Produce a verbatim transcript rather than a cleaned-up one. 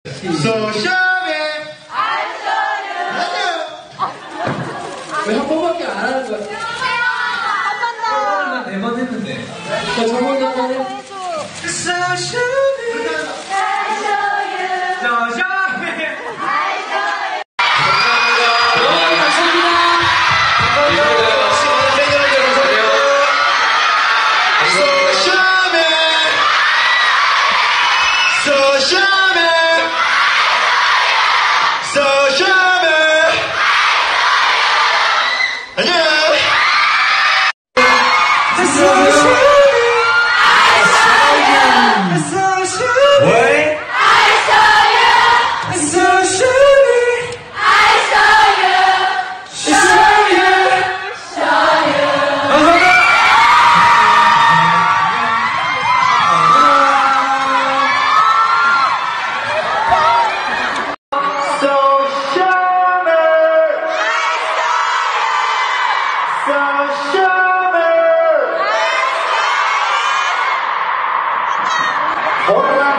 So show me. I show you. 왜 한 번밖에 안 하는 거야? 한 번 더. 나 네 번 했는데. 자, 저번 한번 해. So show me. I show you. So show me. I show you. 감사합니다. So show me. So show me. So show me. 안녕. So show me. I show you. So show me. What? I show you. So show me. I show you. Show you. Show you. So show me. So show me.